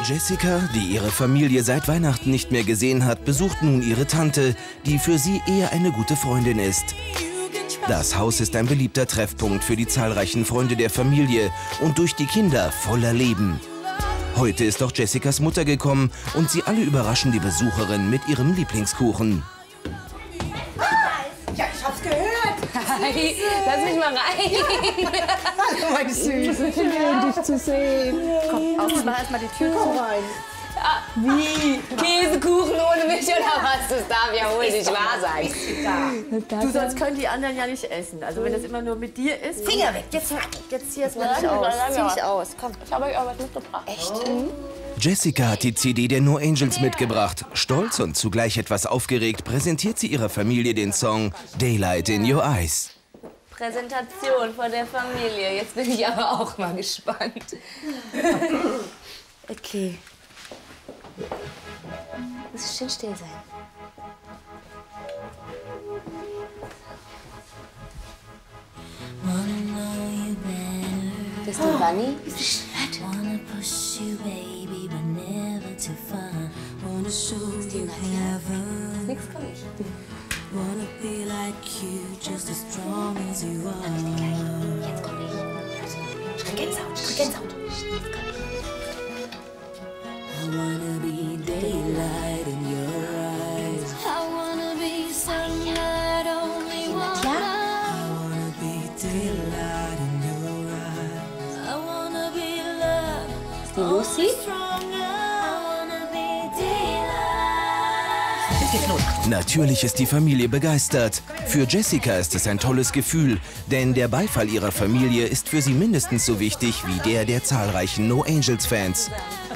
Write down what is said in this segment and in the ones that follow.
Jessica, die ihre Familie seit Weihnachten nicht mehr gesehen hat, besucht nun ihre Tante, die für sie eher eine gute Freundin ist. Das Haus ist ein beliebter Treffpunkt für die zahlreichen Freunde der Familie und durch die Kinder voller Leben. Heute ist auch Jessicas Mutter gekommen und sie alle überraschen die Besucherin mit ihrem Lieblingskuchen. Ja, ich hab's gehört. Hi, lass mich mal rein. Hallo, meine Süße. Schön, dich zu sehen. Komm, mach erst mal die Tür zu. Rein. Ah, wie? Käsekuchen ohne mich oder was? Das darf ja wohl nicht wahr sein. Du, sonst können die anderen ja nicht essen. Also wenn das immer nur mit dir ist. Finger weg, jetzt zieh es mal nicht aus. Zieh dich aus, komm. Ich habe euch auch was mitgebracht. Echt? Mhm. Jessica hat die CD der No Angels mitgebracht. Stolz und zugleich etwas aufgeregt präsentiert sie ihrer Familie den Song Daylight in Your Eyes. Präsentation von der Familie. Jetzt bin ich aber auch mal gespannt. Okay. Muss schön still sein. Bist du Bunny? Nix kann ich. Jetzt komm ich. Ich krieg Gänsehaut. Die Lucy? Natürlich ist die Familie begeistert. Für Jessica ist es ein tolles Gefühl, denn der Beifall ihrer Familie ist für sie mindestens so wichtig wie der der zahlreichen No Angels Fans.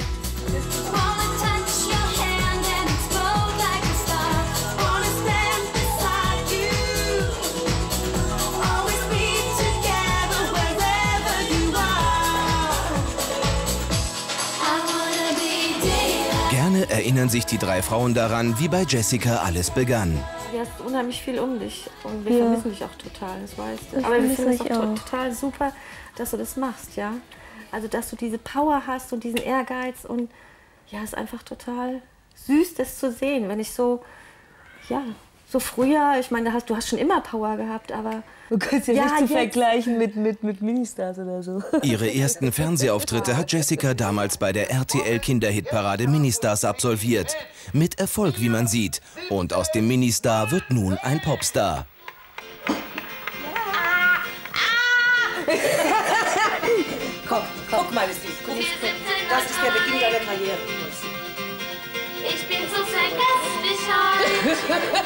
Gerne erinnern sich die drei Frauen daran, wie bei Jessica alles begann. Du hast unheimlich viel um dich und wir vermissen dich auch total, das weißt du. Aber wir finden es auch total super, dass du das machst, ja. Also, dass du diese Power hast und diesen Ehrgeiz und ja, ist einfach total süß, das zu sehen. Wenn ich so, ja, so früher, ich meine, du hast schon immer Power gehabt, aber... Du kannst ja nicht zu vergleichen mit Ministars oder so. Ihre ersten Fernsehauftritte hat Jessica damals bei der RTL-Kinderhitparade Ministars absolviert. Mit Erfolg, wie man sieht. Und aus dem Ministar wird nun ein Popstar. Guck mal, das ist der Beginn deiner Karriere. Ich bin so vergesslich heute.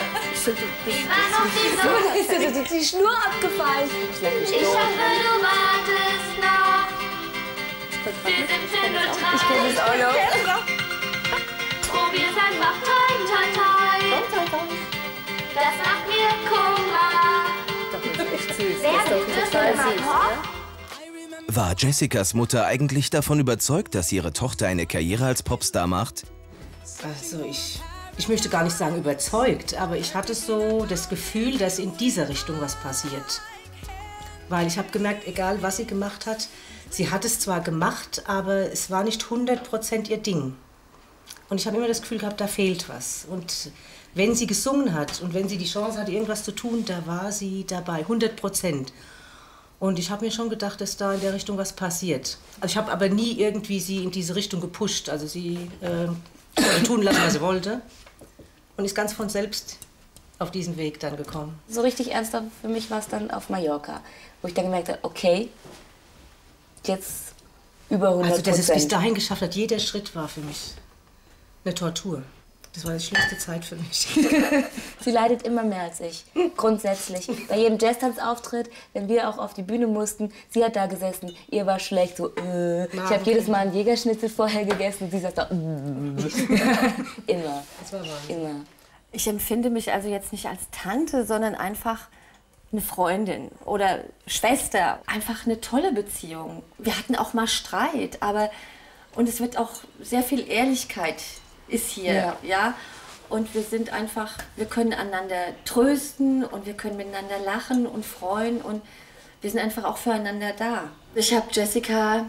Ist dir die Schnur abgefallen? Ich hoffe, du wartest noch. Wir sind schön und traurig. Ich kenne das auch noch. Probier's einfach, toi. Das macht mir Kummer. Das ist echt süß. Wer gibt es denn mal Pop? War Jessicas Mutter eigentlich davon überzeugt, dass ihre Tochter eine Karriere als Popstar macht? Also ich möchte gar nicht sagen überzeugt, aber ich hatte so das Gefühl, dass in dieser Richtung was passiert. Weil ich habe gemerkt, egal was sie gemacht hat, sie hat es zwar gemacht, aber es war nicht 100% ihr Ding. Und ich habe immer das Gefühl gehabt, da fehlt was. Und wenn sie gesungen hat und wenn sie die Chance hatte, irgendwas zu tun, da war sie dabei, 100%. Und ich habe mir schon gedacht, dass da in der Richtung was passiert. Also ich habe aber nie irgendwie sie in diese Richtung gepusht, also sie tun lassen, was sie wollte. Und ist ganz von selbst auf diesen Weg dann gekommen. So richtig ernsthaft für mich war es dann auf Mallorca, wo ich dann gemerkt habe, okay, jetzt über 100%. Also dass es bis dahin geschafft hat, jeder Schritt war für mich eine Tortur. Das war die schlimmste Zeit für mich. Sie leidet immer mehr als ich, grundsätzlich. Bei jedem Jazztanzauftritt, wenn wir auch auf die Bühne mussten, sie hat da gesessen, ihr war schlecht, so Ich habe jedes Mal einen Jägerschnitzel vorher gegessen, sie saß da Immer. Das war Wahnsinn. Immer. Ich empfinde mich also jetzt nicht als Tante, sondern einfach eine Freundin oder Schwester. Einfach eine tolle Beziehung. Wir hatten auch mal Streit, aber... Und es wird auch sehr viel Ehrlichkeit ist hier, ja. Und wir sind einfach, wir können einander trösten und wir können miteinander lachen und freuen und wir sind einfach auch füreinander da. Ich habe Jessica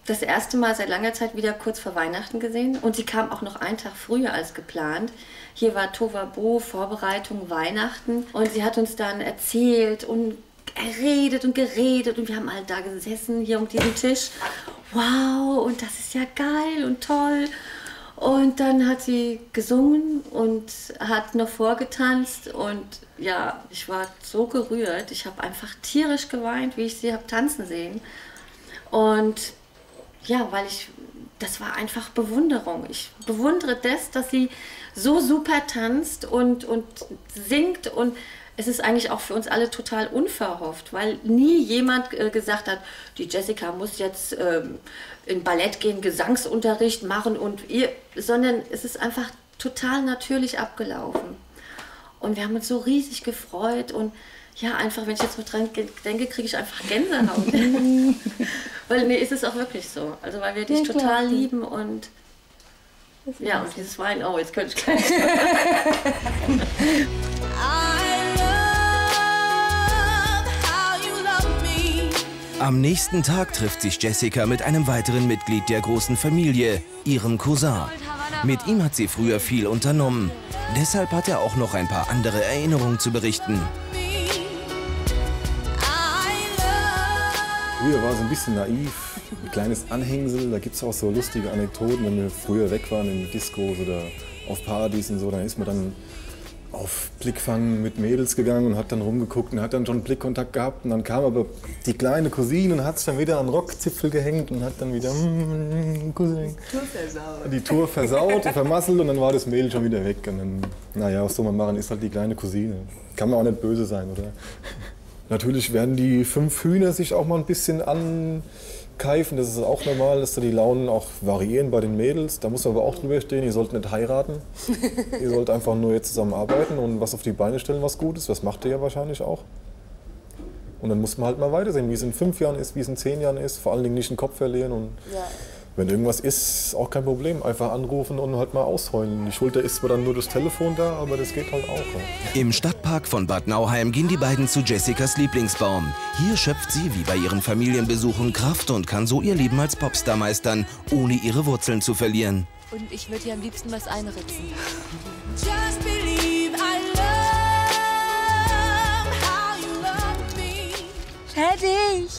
das erste Mal seit langer Zeit wieder kurz vor Weihnachten gesehen. Und sie kam auch noch einen Tag früher als geplant. Hier war Tohuwabohu, Vorbereitung, Weihnachten. Und sie hat uns dann erzählt und geredet und wir haben alle da gesessen, hier um diesen Tisch. Wow, und das ist ja geil und toll. Und dann hat sie gesungen und hat noch vorgetanzt und ja, ich war so gerührt. Ich habe einfach tierisch geweint, wie ich sie habe tanzen sehen. Und ja, das war einfach Bewunderung. Ich bewundere das, dass sie so super tanzt und singt und es ist eigentlich auch für uns alle total unverhofft, weil nie jemand gesagt hat, die Jessica muss jetzt in Ballett gehen, Gesangsunterricht machen sondern es ist einfach total natürlich abgelaufen. Und wir haben uns so riesig gefreut und ja, einfach, wenn ich jetzt mit dran denke, kriege ich einfach Gänsehaut. Weil nee, ist es auch wirklich so. Also weil wir dich total lieben und ja, und dieses Wein, oh, jetzt könnte ich gleich. Am nächsten Tag trifft sich Jessica mit einem weiteren Mitglied der großen Familie, ihrem Cousin. Mit ihm hat sie früher viel unternommen. Deshalb hat er auch noch ein paar andere Erinnerungen zu berichten. Früher war es ein bisschen naiv, ein kleines Anhängsel. Da gibt es auch so lustige Anekdoten, wenn wir früher weg waren in Discos oder auf Partys und so. Dann ist man dann auf Blickfang mit Mädels gegangen und hat dann rumgeguckt und hat dann schon Blickkontakt gehabt. Und dann kam aber die kleine Cousine und hat sich dann wieder an den Rockzipfel gehängt und hat dann wieder die Tour versaut und vermasselt und dann war das Mädel schon wieder weg. Und dann, naja, was soll man machen, ist halt die kleine Cousine. Kann man auch nicht böse sein, oder? Natürlich werden die 5 Hühner sich auch mal ein bisschen ankeifen. Das ist auch normal, dass da die Launen auch variieren bei den Mädels. Da muss man aber auch drüber stehen, ihr sollt nicht heiraten. Ihr sollt einfach nur jetzt zusammen arbeiten und was auf die Beine stellen, was Gutes. Das macht ihr ja wahrscheinlich auch. Und dann muss man halt mal weitersehen, wie es in 5 Jahren ist, wie es in 10 Jahren ist. Vor allen Dingen nicht den Kopf verlieren. Und wenn irgendwas ist, auch kein Problem. Einfach anrufen und halt mal ausheulen. Die Schulter ist zwar dann nur das Telefon da, aber das geht halt auch. Ja. Im Stadtpark von Bad Nauheim gehen die beiden zu Jessicas Lieblingsbaum. Hier schöpft sie, wie bei ihren Familienbesuchen, Kraft und kann so ihr Leben als Popstar meistern, ohne ihre Wurzeln zu verlieren. Und ich würde hier am liebsten was einritzen. Fertig!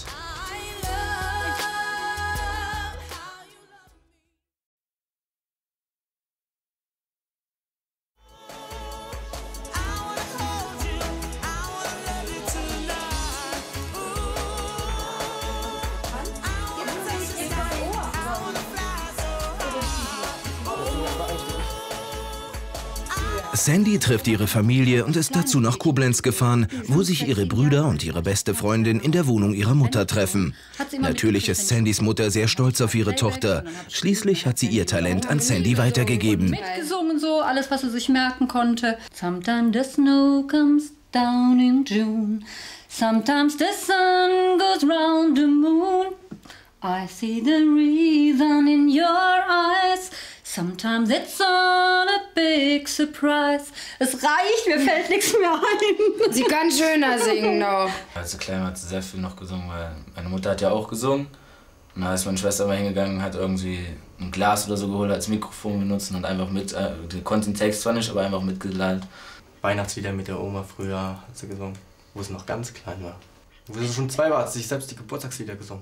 Sandy trifft ihre Familie und ist dazu nach Koblenz gefahren, wo sich ihre Brüder und ihre beste Freundin in der Wohnung ihrer Mutter treffen. Natürlich ist Sandys Mutter sehr stolz auf ihre Tochter. Schließlich hat sie ihr Talent an Sandy weitergegeben. Mitgesungen so, alles was sie sich merken konnte. Sometimes the snow comes down in June. Sometimes the sun goes round the moon. I see the reason in your eyes. Sometimes it's all a big surprise. Es reicht, mir fällt nichts mehr ein. Sie kann schöner singen noch. Als klein hat sie sehr viel noch gesungen, weil meine Mutter hat ja auch gesungen. Und da ist meine Schwester mal hingegangen, hat irgendwie ein Glas oder so geholt, als Mikrofon benutzt und einfach die konnte den Text zwar nicht, aber einfach mitgeleitet. Weihnachtslieder mit der Oma früher hat sie gesungen, wo sie noch ganz klein war. Wo sie schon 2 war, hat sie sich selbst die Geburtstagslieder gesungen.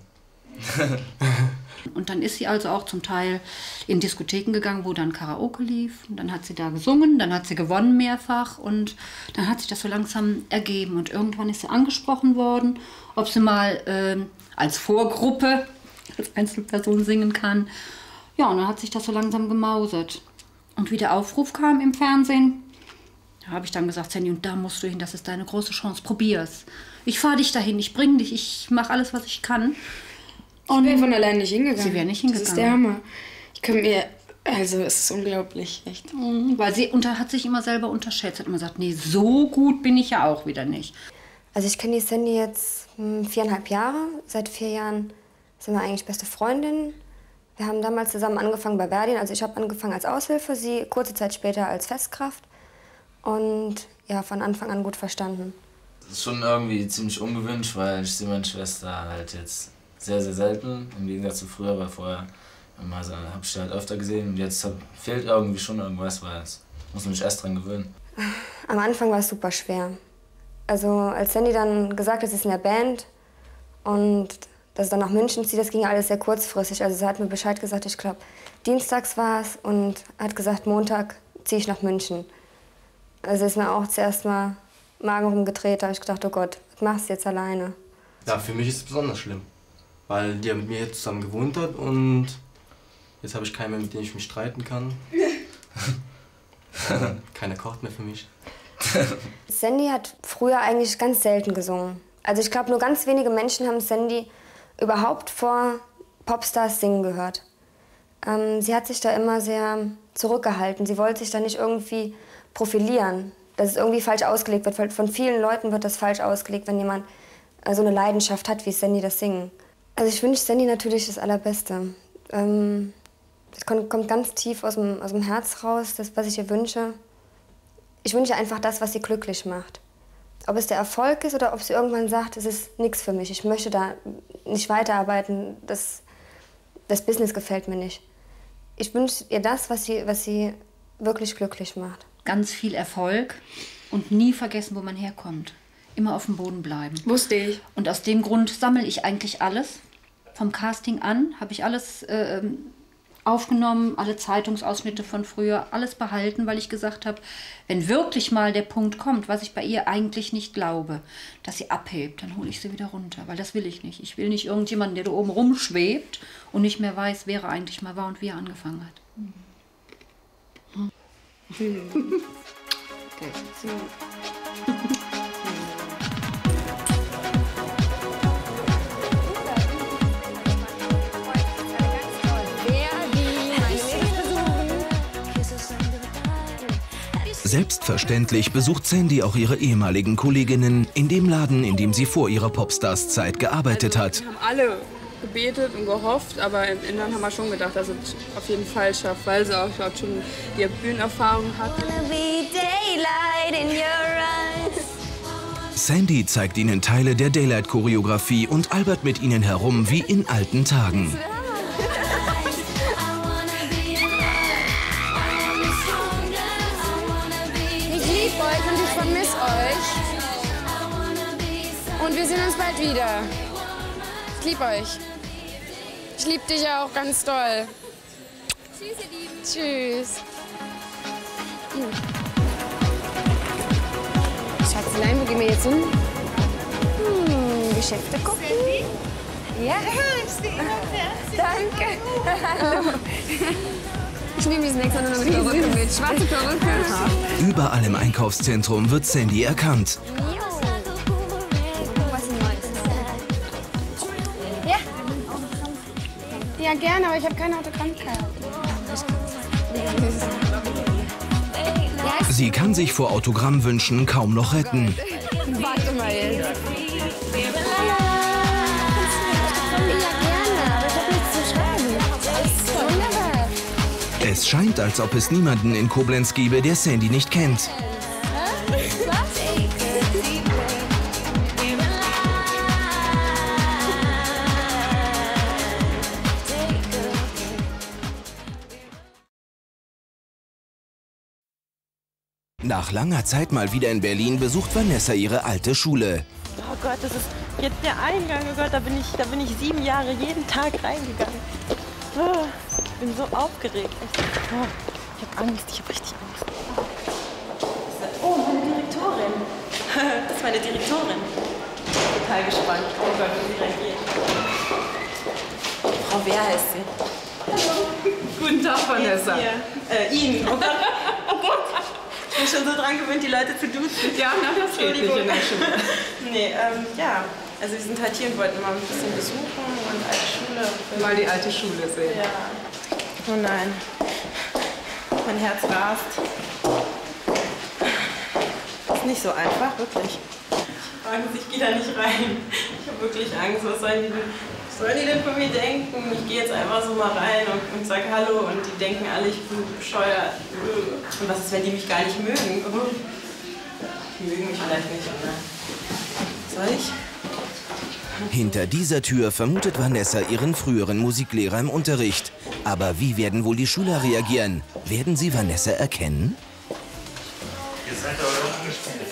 Und dann ist sie also auch zum Teil in Diskotheken gegangen, wo dann Karaoke lief. Und dann hat sie da gesungen, dann hat sie gewonnen mehrfach und dann hat sich das so langsam ergeben. Und irgendwann ist sie angesprochen worden, ob sie mal als Vorgruppe, als Einzelperson singen kann. Ja, und dann hat sich das so langsam gemausert. Und wie der Aufruf kam im Fernsehen, da habe ich dann gesagt, Sandy, und da musst du hin, das ist deine große Chance, probier's. Ich fahre dich dahin, ich bringe dich, ich mache alles, was ich kann. Und ich wäre von allein nicht hingegangen. Sie wäre nicht hingegangen. Das ist der Hammer. Ich könnte mir, also es ist unglaublich, echt. Weil sie hat sich immer selber unterschätzt, hat immer gesagt, nee, so gut bin ich ja auch wieder nicht. Also ich kenne die Sandy jetzt 4,5 Jahre. Seit 4 Jahren sind wir eigentlich beste Freundinnen. Wir haben damals zusammen angefangen bei Verdin. Also ich habe angefangen als Aushilfe, sie kurze Zeit später als Festkraft. Und ja, von Anfang an gut verstanden. Das ist schon irgendwie ziemlich ungewöhnlich, weil ich sehe meine Schwester halt jetzt sehr, sehr selten. Im Gegensatz zu früher, weil vorher habe ich sie halt öfter gesehen. Und jetzt fehlt irgendwie schon irgendwas, weil es muss man sich erst dran gewöhnen. Am Anfang war es super schwer. Also als Sandy dann gesagt hat, sie ist in der Band und dass sie dann nach München zieht, das ging alles sehr kurzfristig. Also sie hat mir Bescheid gesagt, ich glaube, dienstags war es und hat gesagt, Montag ziehe ich nach München. Also ist mir auch zuerst mal Magen rumgedreht, da habe ich gedacht, oh Gott, was machst du jetzt alleine? Ja, für mich ist es besonders schlimm, weil die ja mit mir jetzt zusammen gewohnt hat und jetzt habe ich keinen mehr, mit dem ich mich streiten kann. Keiner kocht mehr für mich. Sandy hat früher eigentlich ganz selten gesungen. Also ich glaube, nur ganz wenige Menschen haben Sandy überhaupt vor Popstars singen gehört. Sie hat sich da immer sehr zurückgehalten. Sie wollte sich da nicht irgendwie profilieren, dass es irgendwie falsch ausgelegt wird. Von vielen Leuten wird das falsch ausgelegt, wenn jemand so eine Leidenschaft hat, wie Sandy das Singen. Also ich wünsche Sandy natürlich das Allerbeste. Das kommt ganz tief aus dem Herz raus, das, was ich ihr wünsche. Ich wünsche einfach das, was sie glücklich macht. Ob es der Erfolg ist oder ob sie irgendwann sagt, es ist nichts für mich, ich möchte da nicht weiterarbeiten, das Business gefällt mir nicht. Ich wünsche ihr das, was sie wirklich glücklich macht. Ganz viel Erfolg und nie vergessen, wo man herkommt. Immer auf dem Boden bleiben. Wusste ich. Und aus dem Grund sammle ich eigentlich alles. Vom Casting an habe ich alles aufgenommen, alle Zeitungsausschnitte von früher, alles behalten, weil ich gesagt habe, wenn wirklich mal der Punkt kommt, was ich bei ihr eigentlich nicht glaube, dass sie abhebt, dann hole ich sie wieder runter, weil das will ich nicht. Ich will nicht irgendjemanden, der da oben rumschwebt und nicht mehr weiß, wer er eigentlich mal war und wie er angefangen hat. Okay. Selbstverständlich besucht Sandy auch ihre ehemaligen Kolleginnen in dem Laden, in dem sie vor ihrer Popstars-Zeit gearbeitet hat. Wir haben alle gebetet und gehofft, aber im Inneren haben wir schon gedacht, dass es auf jeden Fall schafft, weil sie auch schon die Bühnenerfahrung hat. Sandy zeigt ihnen Teile der Daylight-Choreografie und albert mit ihnen herum wie in alten Tagen. Und ich vermisse euch. Und wir sehen uns bald wieder. Ich liebe euch. Ich liebe dich auch ganz doll. Tschüss, ihr Lieben. Tschüss. Schatzelein, wo gehen wir jetzt hin? Geschäfte gucken? Ja? Ich stehe immer Danke. Hallo. Ich nehme diesen extra nur mit Perücke mit. Schwarze Perücke. Überall im Einkaufszentrum wird Sandy erkannt. Ja? Ja, gerne, aber ich habe keine Autogrammkarte. Sie kann sich vor Autogrammwünschen kaum noch retten. Warte mal jetzt. Es scheint, als ob es niemanden in Koblenz gäbe, der Sandy nicht kennt. Nach langer Zeit mal wieder in Berlin besucht Vanessa ihre alte Schule. Oh Gott, das ist jetzt der Eingang. Oh Gott, da bin ich 7 Jahre jeden Tag reingegangen. Oh, ich bin so aufgeregt. Oh, ich habe Angst, ich habe richtig Angst. Oh, meine Direktorin. Das ist meine Direktorin. Total gespannt. Oh Gott, wie sie reagiert. Frau Wehr heißt sie. Hallo. Guten Tag, Vanessa. Ihnen. Oh Gott. Oh Gott. Ich bin schon so dran gewöhnt, die Leute zu duzen. Ja, na, das geht nicht in der Schule. Nee, ja. Also wir sind halt hier und wollten mal ein bisschen besuchen und alte Schule. Mal die alte Schule sehen. Ja. Oh nein. Mein Herz rast. Ist nicht so einfach, wirklich. Angst, ich gehe da nicht rein. Ich habe wirklich Angst. Was sollen die denn von mir denken? Ich gehe jetzt einfach so mal rein und sage Hallo und die denken alle, ich bin bescheuert. Und was ist, wenn die mich gar nicht mögen? Die mögen mich vielleicht nicht, oder? Soll ich? Hinter dieser Tür vermutet Vanessa ihren früheren Musiklehrer im Unterricht. Aber wie werden wohl die Schüler reagieren? Werden sie Vanessa erkennen? Ihr seid aber angespielt.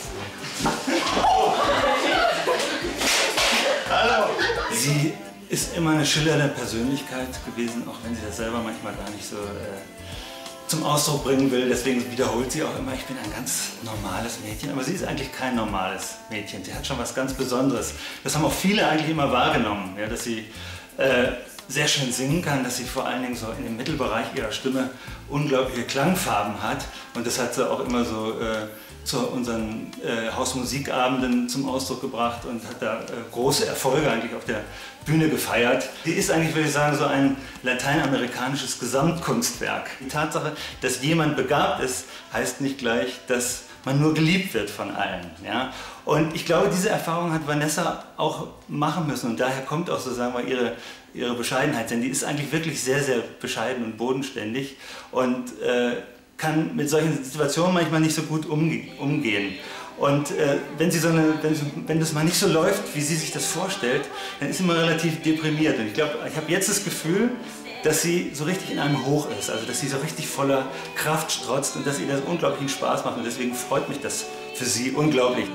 Hallo! Sie ist immer eine schillernde Persönlichkeit gewesen, auch wenn sie das selber manchmal gar nicht so zum Ausdruck bringen will. Deswegen wiederholt sie auch immer, ich bin ein ganz normales Mädchen. Aber sie ist eigentlich kein normales Mädchen. Sie hat schon was ganz Besonderes. Das haben auch viele eigentlich immer wahrgenommen, ja, dass sie sehr schön singen kann, dass sie vor allen Dingen so in dem Mittelbereich ihrer Stimme unglaubliche Klangfarben hat. Und das hat sie auch immer so zu unseren Hausmusikabenden zum Ausdruck gebracht und hat da große Erfolge eigentlich auf der Bühne gefeiert. Sie ist eigentlich, würde ich sagen, so ein lateinamerikanisches Gesamtkunstwerk. Die Tatsache, dass jemand begabt ist, heißt nicht gleich, dass man nur geliebt wird von allen. Ja? Und ich glaube, diese Erfahrung hat Vanessa auch machen müssen und daher kommt auch so, sagen wir, ihre Bescheidenheit. Denn die ist eigentlich wirklich sehr, sehr bescheiden und bodenständig und kann mit solchen Situationen manchmal nicht so gut umgehen. Und wenn das mal nicht so läuft, wie sie sich das vorstellt, dann ist sie immer relativ deprimiert. Und ich glaube, ich habe jetzt das Gefühl, dass sie so richtig in einem Hoch ist, also dass sie so richtig voller Kraft strotzt und dass ihr das unglaublichen Spaß macht. Und deswegen freut mich das für sie unglaublich.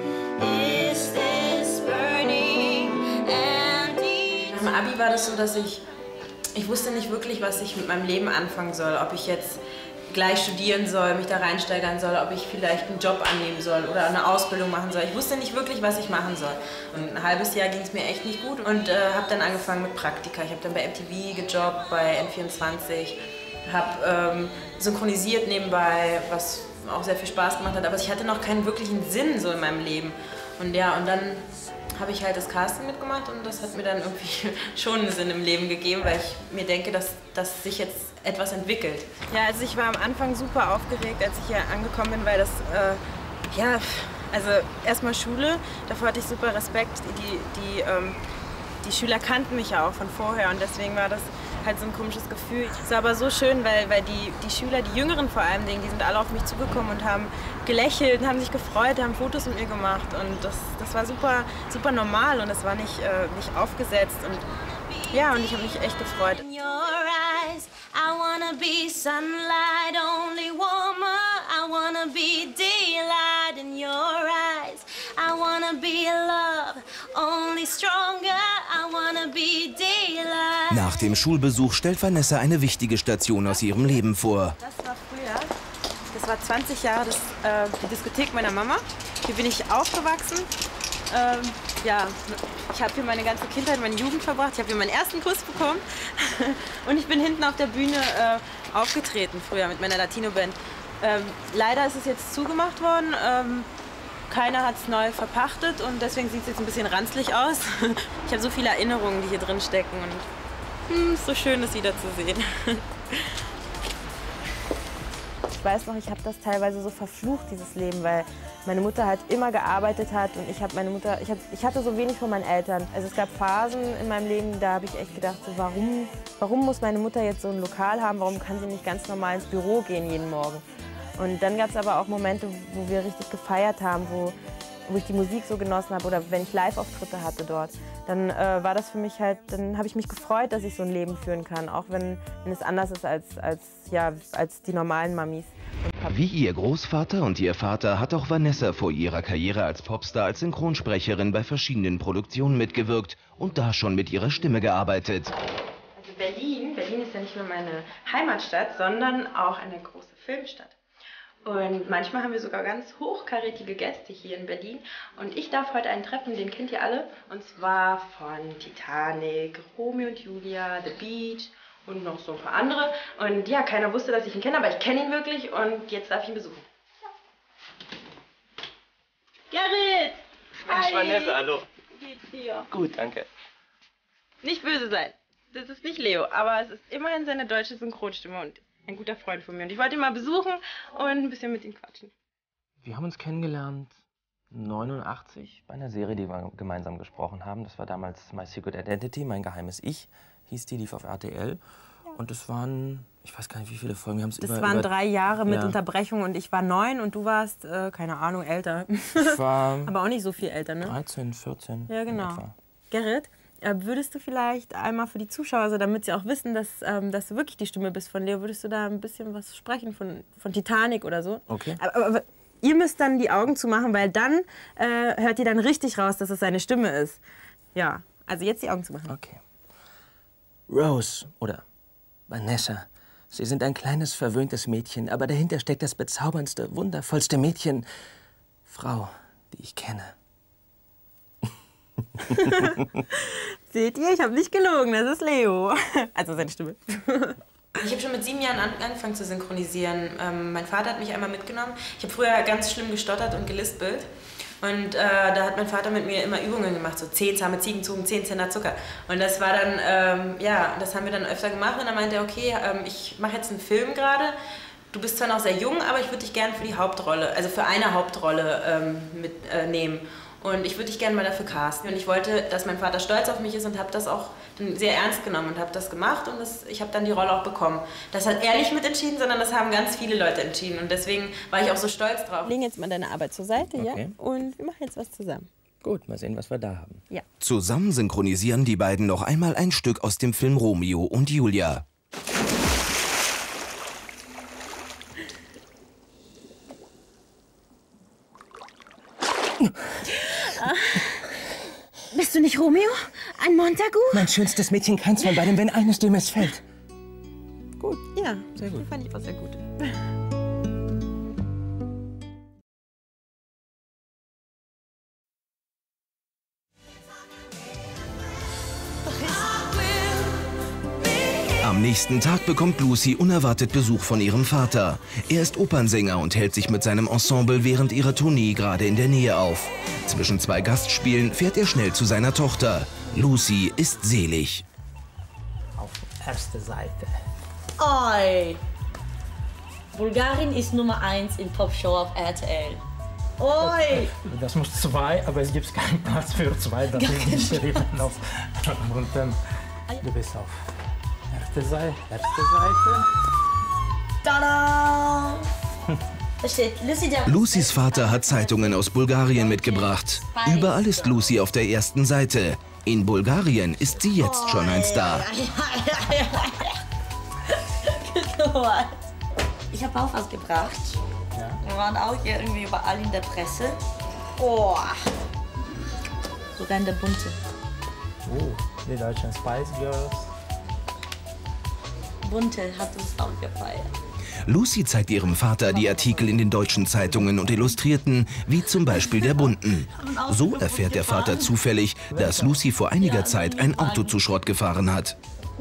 Nach dem Abi war das so, dass ich wusste nicht wirklich, was ich mit meinem Leben anfangen soll. Ob ich jetzt gleich studieren soll, mich da reinsteigern soll, ob ich vielleicht einen Job annehmen soll oder eine Ausbildung machen soll. Ich wusste nicht wirklich, was ich machen soll. Und ein halbes Jahr ging es mir echt nicht gut und habe dann angefangen mit Praktika. Ich habe dann bei MTV gejobbt, bei N24, habe synchronisiert nebenbei, was auch sehr viel Spaß gemacht hat. Aber ich hatte noch keinen wirklichen Sinn so in meinem Leben. Und ja, und dann habe ich halt das Casting mitgemacht und das hat mir dann irgendwie schon einen Sinn im Leben gegeben, weil ich mir denke, dass sich jetzt etwas entwickelt. Ja, also ich war am Anfang super aufgeregt, als ich hier angekommen bin, weil das, ja, also erstmal Schule, davor hatte ich super Respekt. Die Schüler kannten mich ja auch von vorher und deswegen war das halt so ein komisches Gefühl. Es war aber so schön, weil die Schüler, die Jüngeren vor allem, die sind alle auf mich zugekommen und haben gelächelt, haben sich gefreut, haben Fotos mit mir gemacht und das war super, super normal und es war nicht aufgesetzt und ja, und ich habe mich echt gefreut. I wanna be sunlight, only warmer. I wanna be daylight in your eyes. I wanna be love, only stronger. I wanna be daylight. Nach dem Schulbesuch stellt Vanessa eine wichtige Station aus ihrem Leben vor. Das war früher, das war 20 Jahre die Diskothek meiner Mama. Hier bin ich aufgewachsen. Ja, ich habe hier meine ganze Kindheit, meine Jugend verbracht. Ich habe hier meinen ersten Kuss bekommen und ich bin hinten auf der Bühne aufgetreten früher mit meiner Latino-Band. Leider ist es jetzt zugemacht worden. Keiner hat es neu verpachtet und deswegen sieht es jetzt ein bisschen ranzlig aus. Ich habe so viele Erinnerungen, die hier drin stecken und es ist so schön, das wieder zu sehen. Ich weiß noch, ich habe das teilweise so verflucht, dieses Leben, weil meine Mutter halt immer gearbeitet hat und ich hatte so wenig von meinen Eltern. Also es gab Phasen in meinem Leben, da habe ich echt gedacht, so, warum muss meine Mutter jetzt so ein Lokal haben, warum kann sie nicht ganz normal ins Büro gehen jeden Morgen? Und dann gab es aber auch Momente, wo wir richtig gefeiert haben, wo ich die Musik so genossen habe oder wenn ich Live-Auftritte hatte dort. Dann war das für mich halt, dann habe ich mich gefreut, dass ich so ein Leben führen kann, auch wenn es anders ist als die normalen Mamis. Wie ihr Großvater und ihr Vater hat auch Vanessa vor ihrer Karriere als Popstar als Synchronsprecherin bei verschiedenen Produktionen mitgewirkt und da schon mit ihrer Stimme gearbeitet. Also Berlin ist ja nicht nur meine Heimatstadt, sondern auch eine große Filmstadt. Und manchmal haben wir sogar ganz hochkarätige Gäste hier in Berlin. Und ich darf heute einen treffen, den kennt ihr alle. Und zwar von Titanic, Romeo und Julia, The Beach und noch so ein paar andere. Und ja, keiner wusste, dass ich ihn kenne, aber ich kenne ihn wirklich und jetzt darf ich ihn besuchen. Ja. Gerrit! Mensch, Vanessa, hallo. Wie geht's dir? Gut, danke. Nicht böse sein. Das ist nicht Leo, aber es ist immerhin seine deutsche Synchronstimme und ein guter Freund von mir. Und ich wollte ihn mal besuchen und ein bisschen mit ihm quatschen. Wir haben uns kennengelernt 1989 bei einer Serie, die wir gemeinsam gesprochen haben. Das war damals My Secret Identity, mein geheimes Ich, hieß die, lief auf RTL. Und es waren, ich weiß gar nicht, wie viele Folgen. Das waren 3 Jahre mit Unterbrechung und ich war 9 und du warst, keine Ahnung, älter. Ich war aber auch nicht so viel älter, ne? 13, 14. Ja, genau. Gerrit, würdest du vielleicht einmal für die Zuschauer, also damit sie auch wissen, dass du wirklich die Stimme bist von Leo, würdest du da ein bisschen was sprechen von Titanic oder so? Okay. Aber ihr müsst dann die Augen zumachen, weil dann hört ihr dann richtig raus, dass es seine Stimme ist. Ja, also jetzt die Augen zumachen. Okay. Rose oder Vanessa, Sie sind ein kleines, verwöhntes Mädchen, aber dahinter steckt das bezauberndste, wundervollste Mädchen, Frau, die ich kenne. Seht ihr, ich habe nicht gelogen, das ist Leo. Also seine Stimme. Ich habe schon mit 7 Jahren angefangen zu synchronisieren. Mein Vater hat mich einmal mitgenommen. Ich habe früher ganz schlimm gestottert und gelispelt. Und da hat mein Vater mit mir immer Übungen gemacht, so 10 zahme Ziegenzungen, 10 Zehner Zucker. Und das war dann, ja, das haben wir dann öfter gemacht. Und dann meinte er, okay, ich mache jetzt einen Film gerade. Du bist zwar noch sehr jung, aber ich würde dich gerne für die Hauptrolle, also für eine Hauptrolle mitnehmen. Und ich würde dich gerne mal dafür casten. Und ich wollte, dass mein Vater stolz auf mich ist und habe das auch dann sehr ernst genommen und habe das gemacht. Und ich habe dann die Rolle auch bekommen. Das hat er nicht mitentschieden, sondern das haben ganz viele Leute entschieden. Und deswegen war ich auch so stolz drauf. Wir legen jetzt mal deine Arbeit zur Seite, Okay. ja? Und wir machen jetzt was zusammen. Gut, mal sehen, was wir da haben. Ja. Zusammen synchronisieren die beiden noch einmal ein Stück aus dem Film Romeo und Julia. Bist du nicht Romeo? Ein Montagu? Mein schönstes Mädchen kann's von beidem, wenn eines dir missfällt. Gut, ja, sehr gut. Fand ich auch sehr gut. Am nächsten Tag bekommt Lucy unerwartet Besuch von ihrem Vater. Er ist Opernsänger und hält sich mit seinem Ensemble während ihrer Tournee gerade in der Nähe auf. Zwischen 2 Gastspielen fährt er schnell zu seiner Tochter. Lucy ist selig. Auf erste Seite. Oi! Bulgarien ist Nummer 1 in Popshow auf RTL. Oi! Das muss 2, aber es gibt keinen Platz für 2. Das ist geschrieben auf. Und dann, du bist auf erste Seite. Tada! Da steht Lucy der Lucys Vater hat Zeitungen aus Bulgarien mitgebracht. Überall ist Lucy auf der ersten Seite. In Bulgarien ist sie jetzt schon ein Star. Ich habe auch was gebracht. Wir waren auch irgendwie überall in der Presse. Oh. Sogar in der Bunte. Oh, die deutschen Spice Girls. Bunte hat uns auch gefeiert. Lucy zeigt ihrem Vater die Artikel in den deutschen Zeitungen und Illustrierten, wie zum Beispiel der Bunten. So erfährt der Vater zufällig, dass Lucy vor einiger Zeit ein Auto zu Schrott gefahren hat.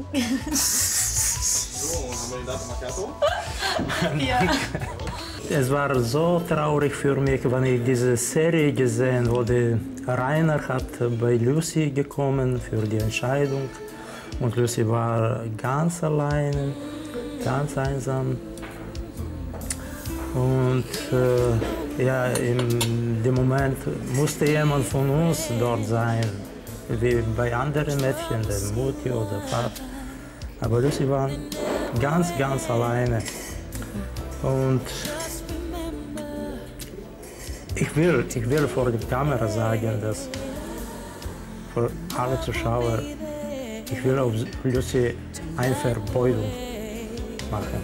Es war so traurig für mich, wenn ich diese Serie gesehen wurde. Rainer hat bei Lucy gekommen für die Entscheidung. Und Lucy war ganz alleine, ganz einsam. Und ja, in dem Moment musste jemand von uns dort sein, wie bei anderen Mädchen, der Mutti oder Vater. Aber Lucy war ganz, ganz alleine. Und ich will vor der Kamera sagen, dass für alle Zuschauer, ich will auf Lucy eine Verbeugung machen.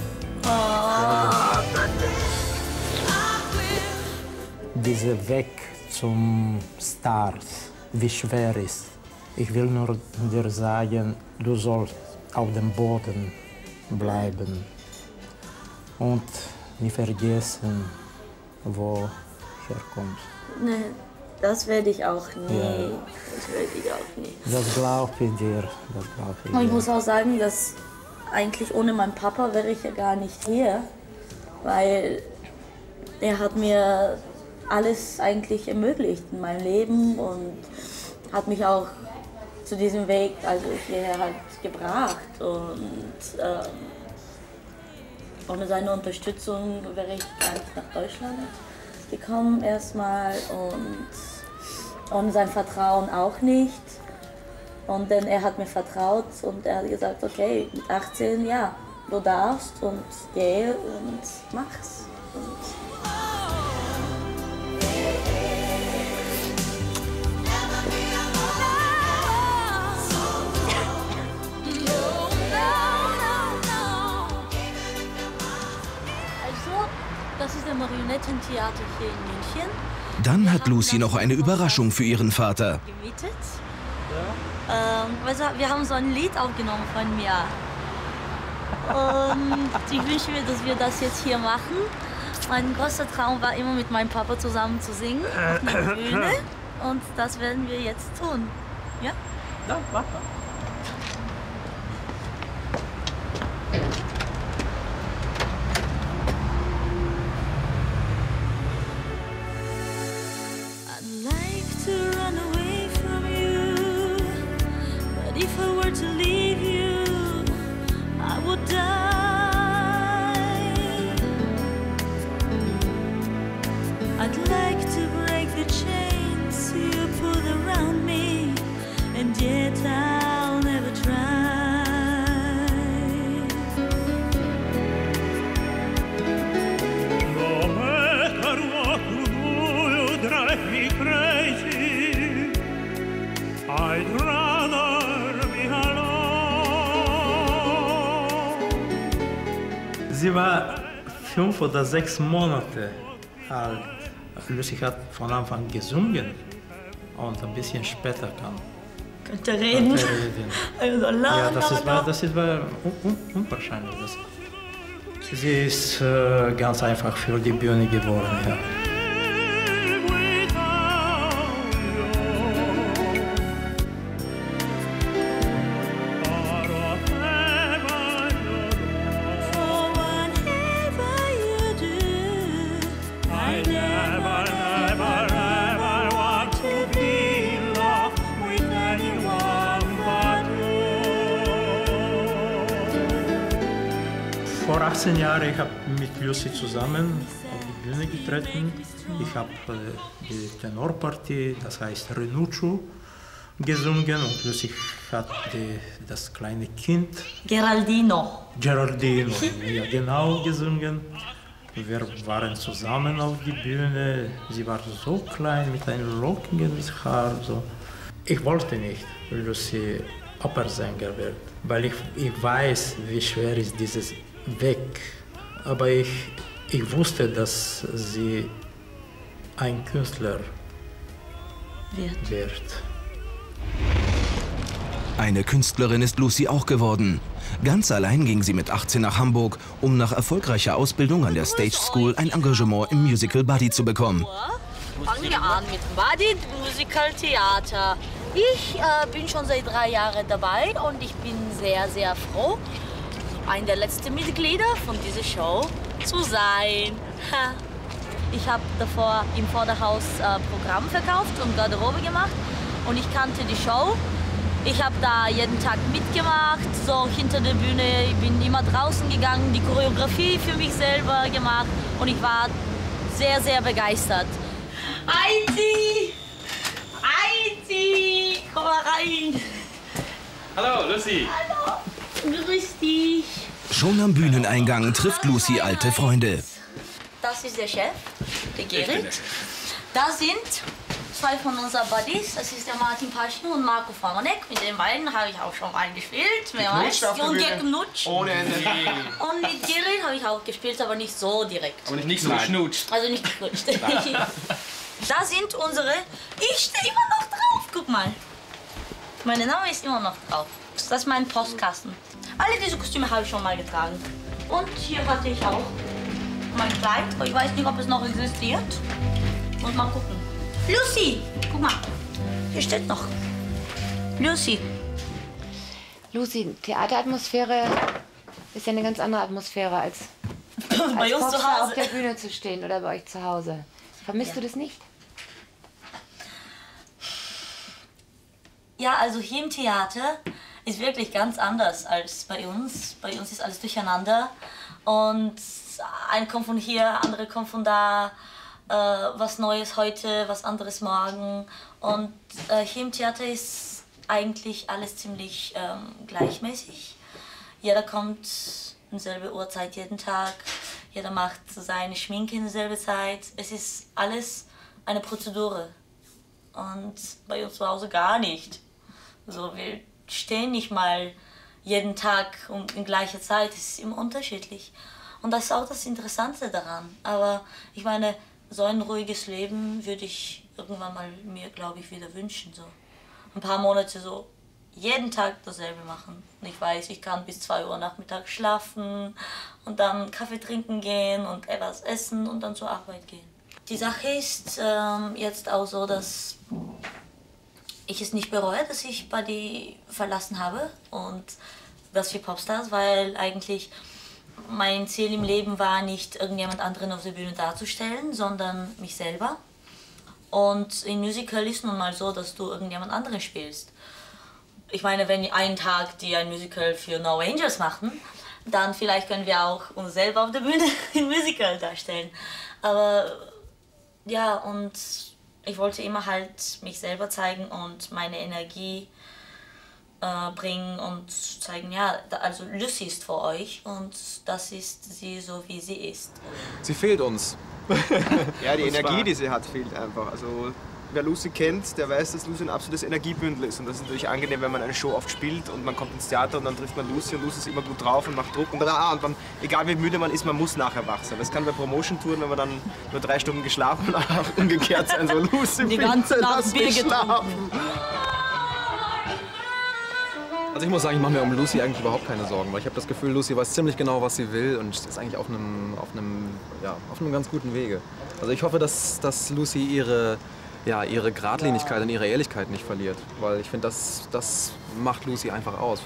Dieser Weg zum Stars, wie schwer ist. Ich will nur dir sagen, du sollst auf dem Boden bleiben und nicht vergessen, wo du herkommst. Nee, das werde ich auch nie. Ja. Das werde ich auch nie. Das glaube ich dir. Das glaub ich Und ich dir. muss auch sagen, dass eigentlich ohne meinen Papa wäre ich ja gar nicht hier, weil er hat mir alles eigentlich ermöglicht in meinem Leben und hat mich auch zu diesem Weg, also hierher halt gebracht. Und ohne seine Unterstützung wäre ich gar nicht nach Deutschland gekommen erstmal und ohne sein Vertrauen auch nicht. Und dann er hat mir vertraut und er hat gesagt, okay, mit 18, ja, du darfst und geh und mach's. Und Marionettentheater hier in München. Dann hat Lucy noch eine Überraschung für ihren Vater. Gemietet. Wir haben so ein Lied aufgenommen von mir. Und ich wünsche mir, dass wir das jetzt hier machen. Mein großer Traum war immer, mit meinem Papa zusammen zu singen auf einer Bühne. Und das werden wir jetzt tun. Ja? Ja, mach. If I were to leave you, I would die. I'd like to break the chains you put around me, and yet I'll never try. No matter what you do, you drive me crazy. I'd rather Sie war 5 oder 6 Monate alt. Lucy hat von Anfang gesungen und ein bisschen später Konnte reden. Also ja, das war unwahrscheinlich. Sie ist ganz einfach für die Bühne geworden. Ja. Vor 18 Jahren ich habe mit Lucy zusammen auf die Bühne getreten. Ich habe die Tenorpartie, das heißt Renuccio, gesungen und Lucy hat das kleine Kind Geraldino, ja genau, gesungen. Wir waren zusammen auf die Bühne. Sie war so klein mit einem lockigen Haar. So. Ich wollte nicht, dass Lucy Opernsänger wird, weil ich weiß, wie schwer ist dieses Weg. Aber ich wusste, dass sie ein Künstler wird. Eine Künstlerin ist Lucy auch geworden. Ganz allein ging sie mit 18 nach Hamburg, um nach erfolgreicher Ausbildung an der Stage School ein Engagement im Musical Buddy zu bekommen. Fangen wir an mit Buddy Musical Theater. Ich bin schon seit 3 Jahren dabei und ich bin sehr, sehr froh, ein der letzten Mitglieder von dieser Show zu sein. Ich habe davor im Vorderhaus Programm verkauft und Garderobe gemacht und ich kannte die Show. Ich habe da jeden Tag mitgemacht, so hinter der Bühne. Ich bin immer draußen gegangen, die Choreografie für mich selber gemacht und ich war sehr, sehr begeistert. Heidi! Heidi! Komm mal rein! Hallo, Lucy! Hallo! Grüß dich! Schon am Bühneneingang trifft Lucy alte Freunde. Das ist der Chef, der Gerrit. Da sind 2 von unseren Buddies. Das ist der Martin Paschen und Marco Famanek. Mit den beiden habe ich auch schon mal gespielt. Wer weiß? Und geknutscht. Ohne Ende. Und mit Gerrit habe ich auch gespielt, aber nicht so direkt. Aber nicht so geschnutscht. Also nicht geknutscht. Da sind unsere... Ich stehe immer noch drauf, guck mal. Mein Name ist immer noch drauf. Das ist mein Postkasten. Alle diese Kostüme habe ich schon mal getragen. Und hier hatte ich auch mein Kleid. Ich weiß nicht, ob es noch existiert. Und mal gucken. Lucy, guck mal. Hier steht noch. Lucy. Lucy, Theateratmosphäre ist ja eine ganz andere Atmosphäre als bei uns zu Popstar Hause auf der Bühne zu stehen oder bei euch zu Hause. Vermisst du das nicht? Ja, also hier im Theater ist wirklich ganz anders als bei uns. Bei uns ist alles durcheinander und ein kommt von hier, andere kommt von da, was Neues heute, was anderes morgen. Und hier im Theater ist eigentlich alles ziemlich gleichmäßig. Jeder kommt in dieselbe Uhrzeit jeden Tag, jeder macht seine Schminke in dieselbe Zeit. Es ist alles eine Prozedur und bei uns zu Hause gar nicht. So, wir stehen nicht mal jeden Tag in gleicher Zeit, es ist immer unterschiedlich. Und das ist auch das Interessante daran. Aber ich meine, so ein ruhiges Leben würde ich irgendwann mal mir, glaube ich, wieder wünschen. So. Ein paar Monate so jeden Tag dasselbe machen. Und ich weiß, ich kann bis 2 Uhr nachmittags schlafen und dann Kaffee trinken gehen und etwas essen und dann zur Arbeit gehen. Die Sache ist jetzt auch so, dass ich es nicht bereue, dass ich Buddy verlassen habe und das für Popstars, weil eigentlich mein Ziel im Leben war, nicht irgendjemand anderen auf der Bühne darzustellen, sondern mich selber. Und im Musical ist nun mal so, dass du irgendjemand anderes spielst. Ich meine, wenn einen Tag die ein Musical für No Angels machen, dann vielleicht können wir auch uns selber auf der Bühne im Musical darstellen. Aber ja, und ich wollte immer halt mich selber zeigen und meine Energie bringen und zeigen, ja, also Lucy ist für euch und das ist sie so, wie sie ist. Sie fehlt uns. Ja, die Energie, die sie hat, fehlt einfach. Also wer Lucy kennt, der weiß, dass Lucy ein absolutes Energiebündel ist. Und das ist natürlich angenehm, wenn man eine Show oft spielt und man kommt ins Theater und dann trifft man Lucy und Lucy ist immer gut drauf und macht Druck. Und dann, egal wie müde man ist, man muss nachher wach sein. Das kann bei Promotion-Touren, wenn man dann nur 3 Stunden geschlafen hat, auch umgekehrt sein. So, Lucy, die ganze Nacht Bier getrunken. Also ich muss sagen, ich mache mir um Lucy eigentlich überhaupt keine Sorgen, weil ich habe das Gefühl, Lucy weiß ziemlich genau, was sie will und ist eigentlich auf einem ganz guten Wege. Also ich hoffe, dass Lucy ihre Geradlinigkeit und ihre Ehrlichkeit nicht verliert, weil ich finde, das macht Lucy einfach aus.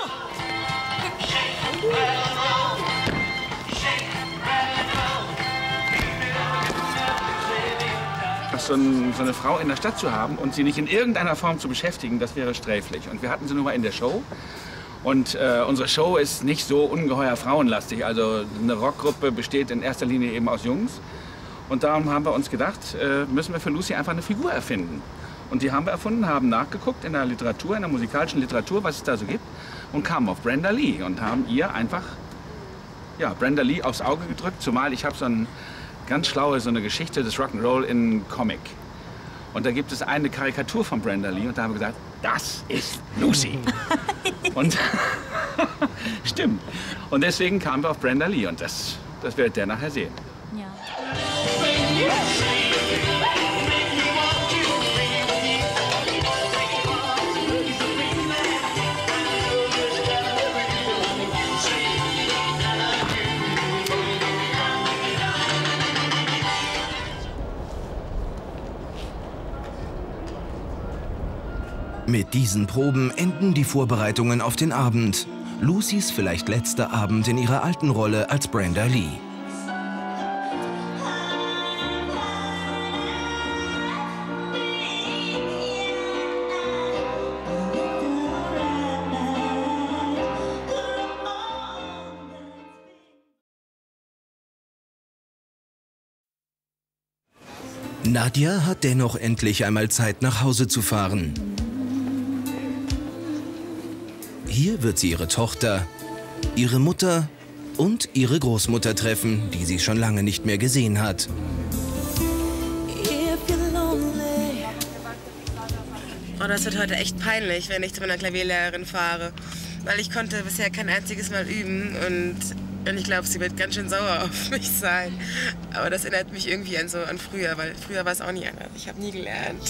So eine Frau in der Stadt zu haben und sie nicht in irgendeiner Form zu beschäftigen, das wäre sträflich. Und wir hatten sie nun mal in der Show. Und unsere Show ist nicht so ungeheuer frauenlastig. Also eine Rockgruppe besteht in erster Linie eben aus Jungs. Und darum haben wir uns gedacht, müssen wir für Lucy einfach eine Figur erfinden. Und die haben wir erfunden, haben nachgeguckt in der Literatur, in der musikalischen Literatur, was es da so gibt. Und kamen auf Brenda Lee und haben ihr einfach Brenda Lee aufs Auge gedrückt. Zumal ich habe so eine eine Geschichte des Rock'n'Roll in Comic. Und da gibt es eine Karikatur von Brenda Lee und da haben wir gesagt, das ist Lucy. Und stimmt. Und deswegen kamen wir auf Brenda Lee und das werdet ihr nachher sehen. Ja. Mit diesen Proben enden die Vorbereitungen auf den Abend. Lucys vielleicht letzter Abend in ihrer alten Rolle als Brenda Lee. Nadja hat dennoch endlich einmal Zeit, nach Hause zu fahren. Hier wird sie ihre Tochter, ihre Mutter und ihre Großmutter treffen, die sie schon lange nicht mehr gesehen hat. Oh, das wird heute echt peinlich, wenn ich zu meiner Klavierlehrerin fahre. Weil ich konnte bisher kein einziges Mal üben und ich glaube, sie wird ganz schön sauer auf mich sein. Aber das erinnert mich irgendwie an früher, weil früher war es auch nie anders. Ich habe nie gelernt.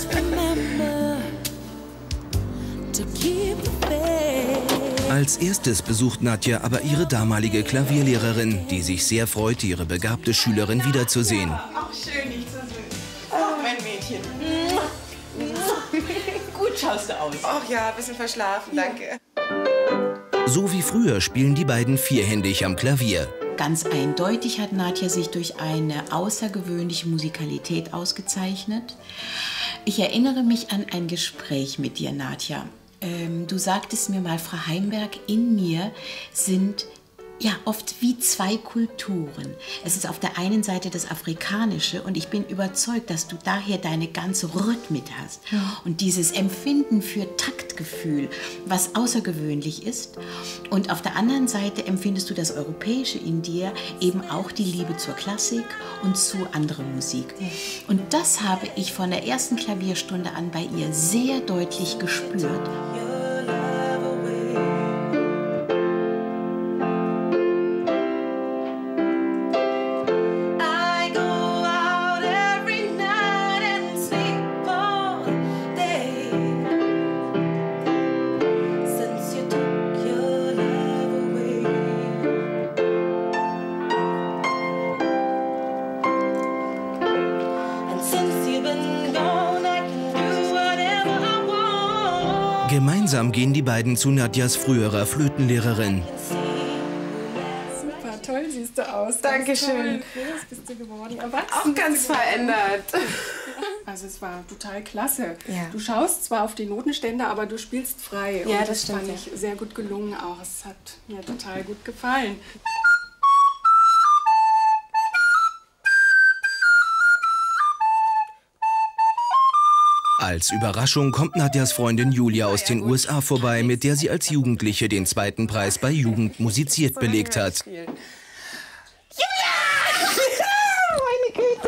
Als erstes besucht Nadja aber ihre damalige Klavierlehrerin, die sich sehr freut, ihre begabte Schülerin wiederzusehen. Ach, schön, dich zu sehen. Oh, mein Mädchen. Gut schaust du aus. Ach ja, ein bisschen verschlafen, danke. So wie früher spielen die beiden vierhändig am Klavier. Ganz eindeutig hat Nadja sich durch eine außergewöhnliche Musikalität ausgezeichnet. Ich erinnere mich an ein Gespräch mit dir, Nadja. Du sagtest mir mal, Frau Heimberg, in mir sind ja oft wie 2 Kulturen. Es ist auf der einen Seite das Afrikanische und ich bin überzeugt, dass du daher deine ganze Rhythmik hast. Und dieses Empfinden für Taktgefühl, was außergewöhnlich ist. Und auf der anderen Seite empfindest du das Europäische in dir, eben auch die Liebe zur Klassik und zu anderer Musik. Und das habe ich von der ersten Klavierstunde an bei ihr sehr deutlich gespürt. Gemeinsam gehen die beiden zu Nadjas früherer Flötenlehrerin. Super, toll siehst du aus. Dankeschön. Groß bist du geworden. Erwachsen Auch ganz verändert. Also es war total klasse. Ja. Du schaust zwar auf die Notenständer, aber du spielst frei. Ja, und das stimmt, fand ich sehr gut gelungen auch. Es hat mir total gut gefallen. Als Überraschung kommt Nadjas Freundin Julia aus den USA vorbei, mit der sie als Jugendliche den 2. Preis bei Jugend musiziert belegt hat. Julia! Meine Güte!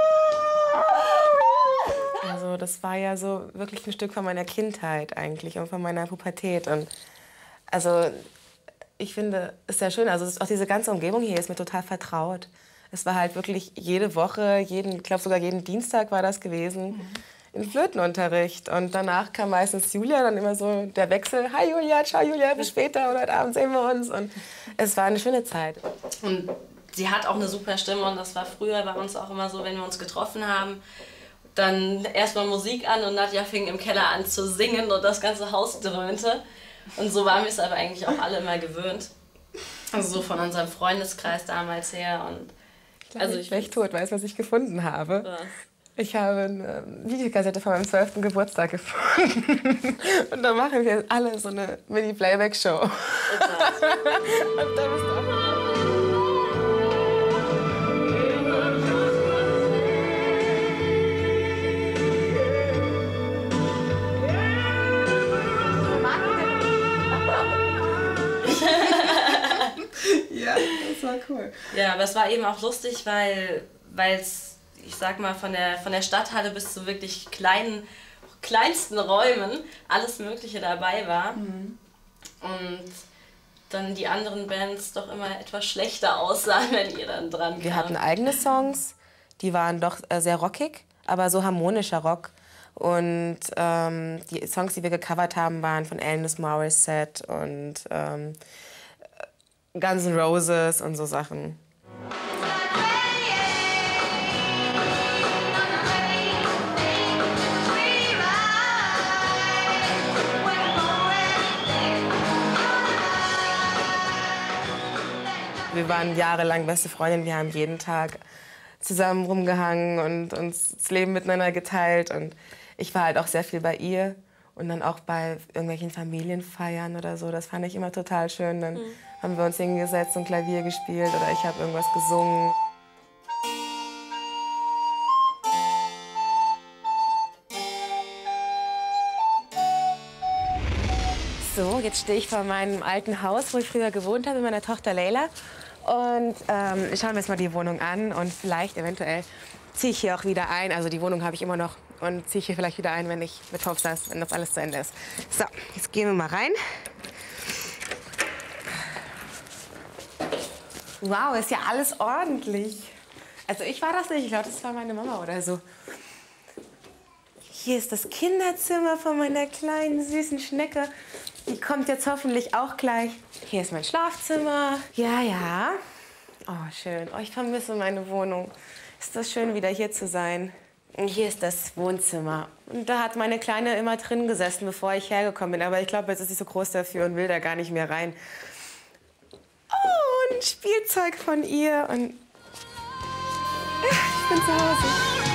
Also das war ja so wirklich ein Stück von meiner Kindheit eigentlich und von meiner Pubertät. Und also ich finde es sehr schön. Also auch diese ganze Umgebung hier ist mir total vertraut. Es war halt wirklich jede Woche, ich glaube sogar jeden Dienstag war das gewesen. In Flötenunterricht. Und danach kam meistens Julia, dann immer so der Wechsel. Hi Julia, ciao Julia, bis später oder heute Abend sehen wir uns. Und es war eine schöne Zeit. Und sie hat auch eine super Stimme und das war früher bei uns auch immer so, wenn wir uns getroffen haben, dann erstmal Musik an und Nadja fing im Keller an zu singen und das ganze Haus dröhnte. Und so waren wir es aber eigentlich auch alle immer gewöhnt. Also so von unserem Freundeskreis damals her. Und also ich wäre tot, weiß, was ich gefunden habe. Ja. Ich habe eine Videokassette von meinem 12. Geburtstag gefunden. Und da machen wir alle so eine Mini-Playback-Show. Und da bist du auch. Ja, das war cool. Ja, aber es war eben auch lustig, weil es, ich sag mal, von der Stadthalle bis zu wirklich kleinsten Räumen alles Mögliche dabei war. Mhm. Und dann die anderen Bands doch immer etwas schlechter aussahen, wenn ihr dann dran kam. Wir hatten eigene Songs, die waren doch sehr rockig, aber so harmonischer Rock. Und die Songs, die wir gecovert haben, waren von Alanis Morissette und Guns N' Roses und so Sachen. Wir waren jahrelang beste Freundinnen, wir haben jeden Tag zusammen rumgehangen und uns das Leben miteinander geteilt. Und ich war halt auch sehr viel bei ihr und dann auch bei irgendwelchen Familienfeiern oder so. Das fand ich immer total schön. Dann haben wir uns hingesetzt und Klavier gespielt oder ich habe irgendwas gesungen. So, jetzt stehe ich vor meinem alten Haus, wo ich früher gewohnt habe, mit meiner Tochter Leila. Und schauen wir uns mal die Wohnung an und vielleicht eventuell ziehe ich hier auch wieder ein. Also die Wohnung habe ich immer noch und ziehe ich hier vielleicht wieder ein, wenn ich mit Hofstars, wenn das alles zu Ende ist. So, jetzt gehen wir mal rein. Wow, ist ja alles ordentlich. Also ich war das nicht, ich glaube, das war meine Mama oder so. Hier ist das Kinderzimmer von meiner kleinen, süßen Schnecke. Die kommt jetzt hoffentlich auch gleich. Hier ist mein Schlafzimmer. Ja, ja. Oh, schön. Oh, ich vermisse meine Wohnung. Ist das schön, wieder hier zu sein. Und hier ist das Wohnzimmer. Und da hat meine Kleine immer drin gesessen, bevor ich hergekommen bin. Aber ich glaube, jetzt ist sie so groß dafür und will da gar nicht mehr rein. Oh, ein Spielzeug von ihr. Und ich bin zu Hause.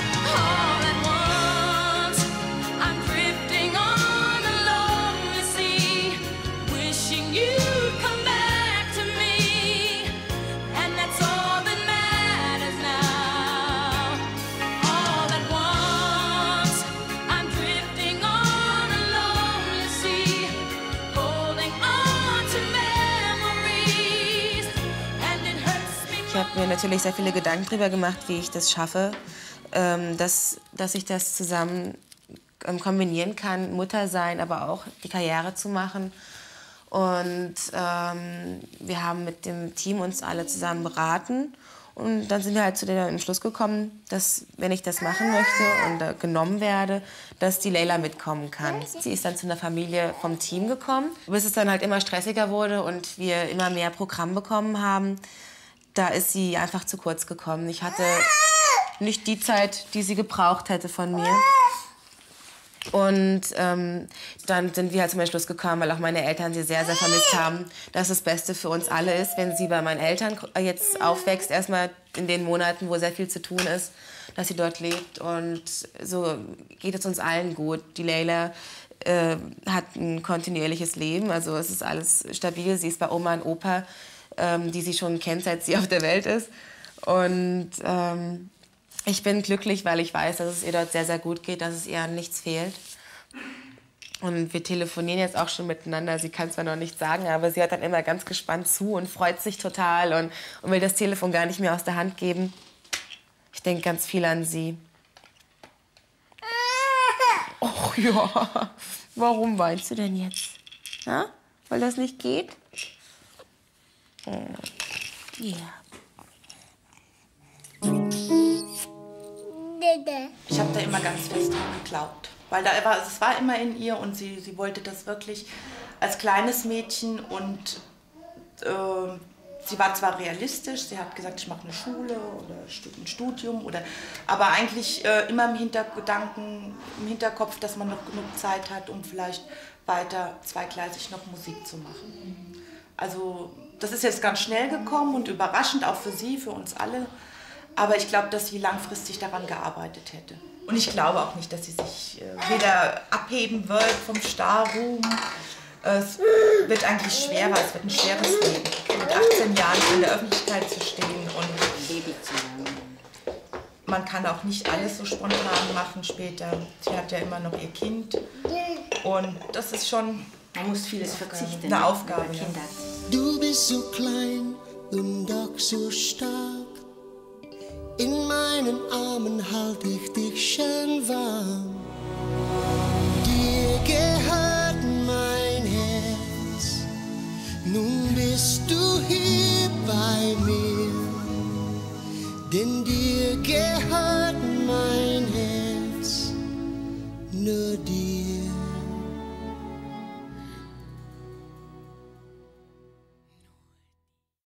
Ich habe mir natürlich sehr viele Gedanken darüber gemacht, wie ich das schaffe, dass ich das zusammen kombinieren kann, Mutter sein, aber auch die Karriere zu machen. Und wir haben mit dem Team uns alle zusammen beraten. Und dann sind wir halt zu dem Entschluss gekommen, dass, wenn ich das machen möchte und genommen werde, dass die Leila mitkommen kann. Sie ist dann zu einer Familie vom Team gekommen, bis es dann halt immer stressiger wurde und wir immer mehr Programm bekommen haben. Da ist sie einfach zu kurz gekommen. Ich hatte nicht die Zeit, die sie gebraucht hätte von mir. Und dann sind wir halt zum Entschluss gekommen, weil auch meine Eltern sie sehr, sehr vermisst haben, dass das Beste für uns alle ist, wenn sie bei meinen Eltern jetzt aufwächst, erstmal in den Monaten, wo sehr viel zu tun ist, dass sie dort lebt. Und so geht es uns allen gut. Die Leila hat ein kontinuierliches Leben, also es ist alles stabil. Sie ist bei Oma und Opa, die sie schon kennt, seit sie auf der Welt ist. Und ich bin glücklich, weil ich weiß, dass es ihr dort sehr, sehr gut geht, dass es ihr an nichts fehlt. Und wir telefonieren jetzt auch schon miteinander. Sie kann zwar noch nichts sagen, aber sie hört dann immer ganz gespannt zu und freut sich total und will das Telefon gar nicht mehr aus der Hand geben. Ich denke ganz viel an sie. Och ja, warum weinst du denn jetzt? Ja? Weil das nicht geht? Oh. Ja. Ich habe da immer ganz fest dran geglaubt, weil es war immer in ihr und sie wollte das wirklich als kleines Mädchen und sie war zwar realistisch, sie hat gesagt, ich mache eine Schule oder ein Studium, aber eigentlich immer im Hinterkopf, dass man noch genug Zeit hat, um vielleicht weiter zweigleisig noch Musik zu machen. Also das ist jetzt ganz schnell gekommen und überraschend, auch für sie, für uns alle. Aber ich glaube, dass sie langfristig daran gearbeitet hätte. Und ich glaube auch nicht, dass sie sich wieder abheben wird vom Starruhm. Es wird eigentlich schwerer, es wird ein schweres Leben. Mit 18 Jahren in der Öffentlichkeit zu stehen und Baby zu haben. Man kann auch nicht alles so spontan machen später. Sie hat ja immer noch ihr Kind. Und das ist schon man muss vieles verzichten, eine Aufgabe. Ja. Du bist so klein und doch so stark. In meinen Armen halte ich dich schön warm. Dir gehört mein Herz. Nun bist du hier bei mir. Denn dir gehört mein Herz. Nur dir.